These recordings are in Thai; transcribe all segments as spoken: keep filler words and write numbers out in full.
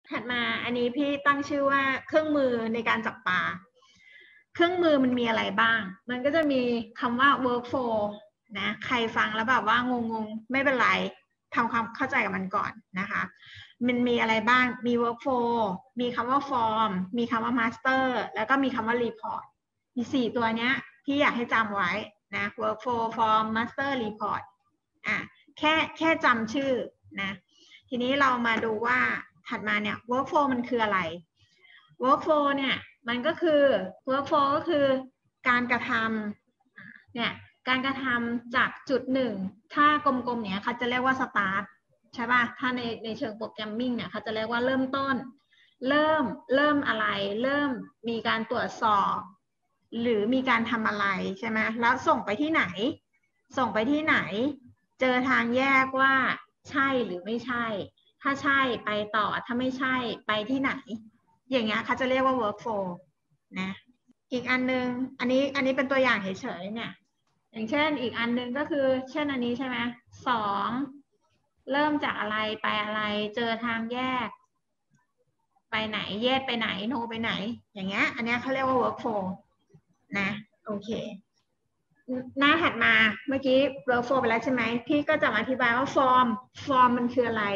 ถัดมาอันนี้พี่ตั้งชื่อว่าเครื่องมือในการจับปลาเครื่องมือมันมีอะไรบ้างมันก็จะมีคำว่า workflow นะใครฟังแล้วแบบว่างงๆไม่เป็นไรทำความเข้าใจกับมันก่อนนะคะมันมีอะไรบ้างมี workflow มีคำว่า form มีคำว่า master แล้วก็มีคำว่า report มีสี่ตัวเนี้ยพี่อยากให้จำไว้นะ workflow form master report อ่ะแค่แค่จำชื่อนะทีนี้เรามาดูว่าถัดมาเนี่ย workflow มันคืออะไร workflow เนี่ยมันก็คือ workflow ก็คือการกระทำเนี่ยการกระทำจากจุดหนึ่งถ้ากลมๆเนี่ยเขาจะเรียกว่า start ใช่ป่ะถ้าในในเชิงโปรแกรมมิ่งเนี่ยเขาจะเรียกว่าเริ่มต้นเริ่มเริ่มอะไรเริ่มมีการตรวจสอบหรือมีการทำอะไรใช่ไหมแล้วส่งไปที่ไหนส่งไปที่ไหนเจอทางแยกว่าใช่หรือไม่ใช่ถ้าใช่ไปต่อถ้าไม่ใช่ไปที่ไหนอย่างเงี้ยเขาจะเรียกว่า workflow นะอีกอันนึงอันนี้อันนี้เป็นตัวอย่างเฉยๆเนี่ยอย่างเช่นอีกอันนึงก็คือเช่นอันนี้ใช่ไหมสองเริ่มจากอะไรไปอะไรเจอทางแยกไปไหนเยดไปไหนโนไปไหนอย่างเงี้ยอันนี้เขาเรียกว่า workflow นะโอเคหน้าถัดมาเมื่อกี้ workflow ไปแล้วใช่ไหมพี่ก็จะมาอธิบายว่า form form มันคืออะไร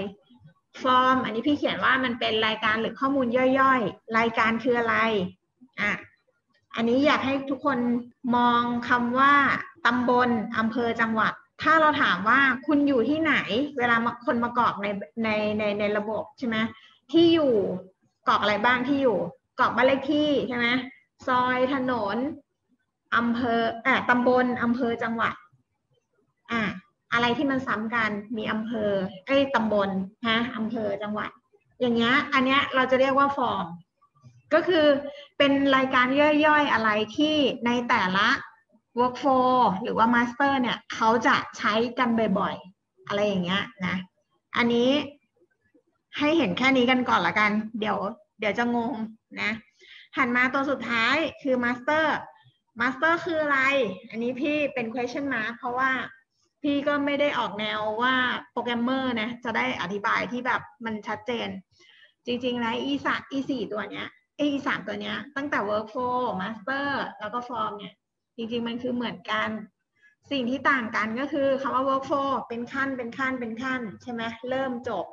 form อันนี้พี่เขียนว่ามันเป็นรายการหรือข้อมูลย่อยๆรายการคืออะไรอ่ะอันนี้อยากให้ทุกคนมองคำว่าตำบลอำเภอจังหวัดถ้าเราถามว่าคุณอยู่ที่ไหนเวลาคนมากรอกในในในในระบบใช่ไหมที่อยู่กรอกอะไรบ้างที่อยู่กรอกบ้านเลขที่ใช่ไหมซอยถนนอำเภออ่ะตำบลอำเภอจังหวัดอ่ะอะไรที่มันซ้ำกันมีอำเภอเอ้ยตำบลฮะอำเภอจังหวัดอย่างเงี้ยอันเนี้ยเราจะเรียกว่าฟอร์มก็คือเป็นรายการย่อยๆอะไรที่ในแต่ละ workflow หรือว่า master เนี่ยเขาจะใช้กันบ่อยๆอะไรอย่างเงี้ยนะอันนี้ให้เห็นแค่นี้กันก่อนละกันเดี๋ยวเดี๋ยวจะงงนะหันมาตัวสุดท้ายคือ master master คืออะไรอันนี้พี่เป็น question mark เพราะว่าพี่ก็ไม่ได้ออกแนวว่าโปรแกรมเมอร์นะจะได้อธิบายที่แบบมันชัดเจนจริงๆแล้ว e สาม e สี่ตัวเนี้ย e สามตัวเนี้ยตั้งแต่ workflow master แล้วก็ form เนี่ยจริงๆมันคือเหมือนกันสิ่งที่ต่างกันก็คือคำว่า workflow เป็นขั้นเป็นขั้นเป็นขั้นใช่ไหมเริ่มจบ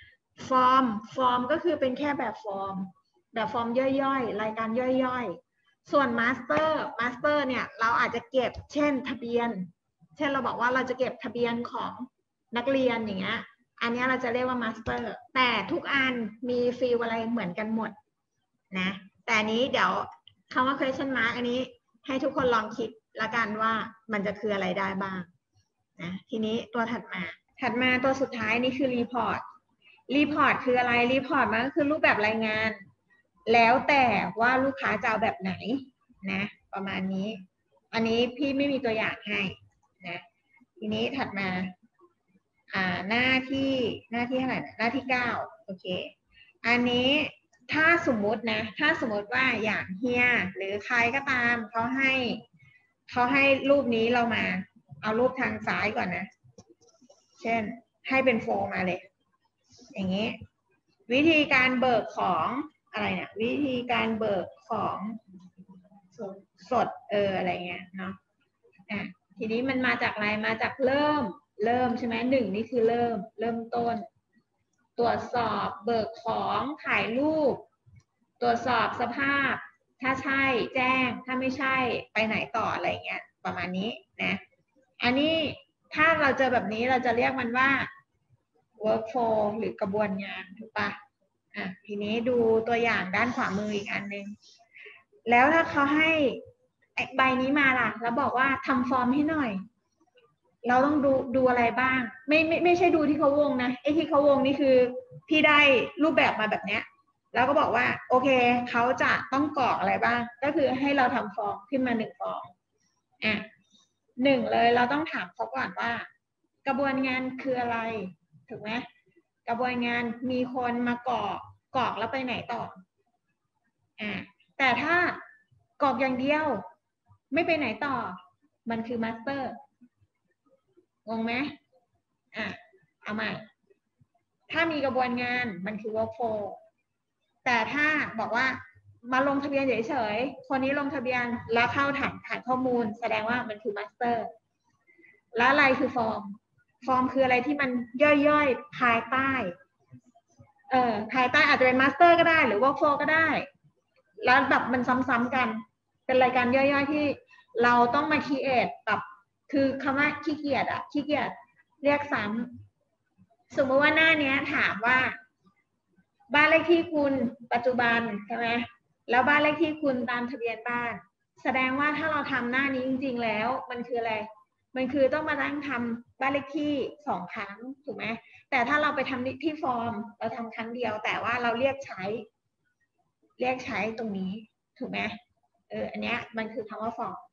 form form ก็คือเป็นแค่แบบฟอร์มแบบฟอร์มย่อยๆรายการย่อยๆส่วน master master เนี่ยเราอาจจะเก็บเช่นทะเบียนเช่นเราบอกว่าเราจะเก็บทะเบียนของนักเรียนอย่างเงี้ยอันนี้เราจะเรียกว่า master แต่ทุกอันมีฟีลอะไรเหมือนกันหมดนะแต่อันนี้เดี๋ยวคำว่า question mark อันนี้ให้ทุกคนลองคิดละกันว่ามันจะคืออะไรได้บ้างนะทีนี้ตัวถัดมาถัดมาตัวสุดท้ายนี่คือ report report คืออะไร report มันก็คือรูปแบบรายงานแล้วแต่ว่าลูกค้าจะเอาแบบไหนนะประมาณนี้อันนี้พี่ไม่มีตัวอย่างให้นะทีนี้ถัดมาอ่าหน้าที่หน้าที่เท่าไหร่หน้าที่เก้าโอเคอันนี้ถ้าสมมุตินะถ้าสมมติว่าอย่างเฮียหรือใครก็ตามเขาให้เขาให้รูปนี้เรามาเอารูปทางซ้ายก่อนนะเช่นให้เป็นโฟล์มาเลยอย่างนี้วิธีการเบิกของอะไรเนี่ยวิธีการเบิกของสดสดเอออะไรเงี้ยเนาะอ่ะทีนี้มันมาจากอะไรมาจากเริ่มเริ่มใช่ไหมหนึ่งนี่คือเริ่มเริ่มต้นตรวจสอบเบิกของถ่ายรูปตรวจสอบสภาพถ้าใช่แจ้งถ้าไม่ใช่ไปไหนต่ออะไรเงี้ยประมาณนี้นะอันนี้ถ้าเราเจอแบบนี้เราจะเรียกมันว่า workflow หรือกระบวนงานถูกปะอ่ะทีนี้ดูตัวอย่างด้านขวามืออีกอันนึงแล้วถ้าเขาให้ใบนี้มาล่ะแล้วบอกว่าทำฟอร์มให้หน่อยเราต้องดูดูอะไรบ้างไม่ไม่ไม่ใช่ดูที่เขาวงนะไอ้ที่เขาวงนี่คือพี่ได้รูปแบบมาแบบเนี้ยแล้วก็บอกว่าโอเคเขาจะต้องกรอกอะไรบ้างก็คือให้เราทำฟอร์มขึ้นมาหนึ่งฟอร์มอ่ะหนึ่งเลยเราต้องถามเขาก่อนว่ากระบวนงานคืออะไรถูกไหมกระบวนงานมีคนมากรอกกรอกแล้วไปไหนต่ออ่ะแต่ถ้ากรอกอย่างเดียวไม่ไปไหนต่อมันคือมาสเตอร์งงไหมอ่ะเอาใหม่ถ้ามีกระบวนงานมันคือ workflow แต่ถ้าบอกว่ามาลงทะเบียนเฉยๆคนนี้ลงทะเบียนแล้วเข้าฐานฐานข้อมูลแสดงว่ามันคือมาสเตอร์แล้วอะไรคือฟอร์มฟอร์มคืออะไรที่มันย่อยๆภายใต้เอ่อภายใต้อาจจะเป็นมาสเตอร์ก็ได้หรือว่าโฟก็ได้แล้วแบบมันซ้ำๆกันเป็นรายการย่อยๆที่เราต้องมาคิดเอทแบบคือคำว่าขี้เกียจอะขี้เกียจเรียกซ้ำสมมติว่าหน้านี้ถามว่าบ้านเลขที่คุณปัจจุบันใช่ไหมแล้วบ้านเลขที่คุณตามทะเบียนบ้านแสดงว่าถ้าเราทำหน้านี้จริงๆแล้วมันคืออะไรมันคือต้องมานั่งทำบ้านเลขที่สองครั้งถูกไหมแต่ถ้าเราไปทำที่ฟอร์มเราทำครั้งเดียวแต่ว่าเราเรียกใช้เรียกใช้ตรงนี้ถูกไหมเอออันเนี้ยมันคือคำว่าฟอร์ม